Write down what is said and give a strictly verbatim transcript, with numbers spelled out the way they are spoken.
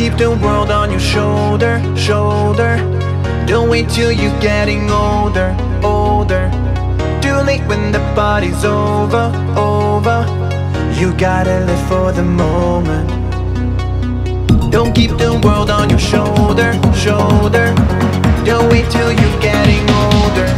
keep the world on your shoulder, shoulder. Don't wait till you're getting older, older. Too late when the party's over, over. You gotta live for the moment. Don't keep the world on your shoulder, shoulder. Don't wait till you're getting older,